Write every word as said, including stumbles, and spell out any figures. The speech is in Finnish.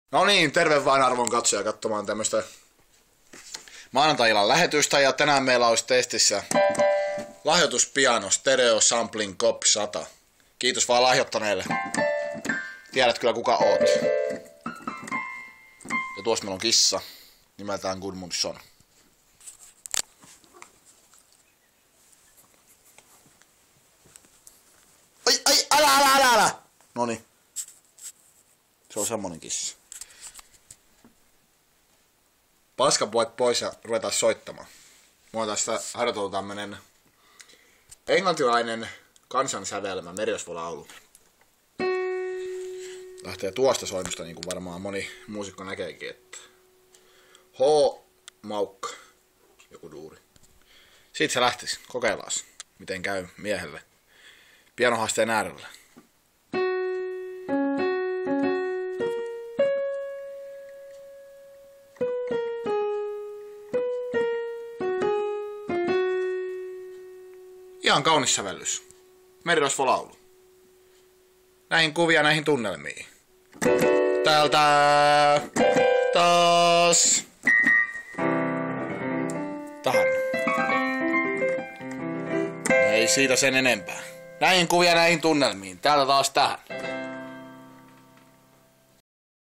No niin, terve vain arvon katsoja katsomaan tämmöstä maanantai-illan lähetystä ja tänään meillä olisi testissä lahjoituspiano Stereo Sampling Cop sata. Kiitos vaan lahjoittaneelle. Tiedät kyllä kuka oot. Ja tuossa meillä on kissa nimeltään Gudmundsson. Ai ai älä älä älä älä! Noniin. Se on semmonen kissa. Paskapuet pois ja ruvetaan soittamaan. Mulla tästä harjoiteltu tämmönen englantilainen kansansävelmä, merirosvolaulu. Lähtee tuosta soinnusta, niin kuin varmaan moni muusikko näkeekin, että H-maukka, joku duuri. Siitä se lähtisi. Kokeillaan, miten käy miehelle pianohaasteen äärellä. Ihan kaunis sävellys. Merirosvolaulu. Näihin kuvia, näihin tunnelmiin. Täältä taas tähän. Ei siitä sen enempää. Näihin kuvia, näihin tunnelmiin. Täältä taas tähän.